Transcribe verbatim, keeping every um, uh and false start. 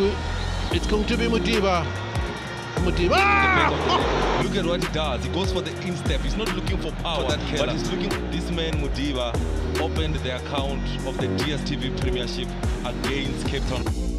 to, it's going to be Modiba. Modiba. Ah! Look at what he does. He goes for the instep. He's not looking for power, for that but he's looking. This man Modiba opened the account of the D S T V Premiership against Cape Town.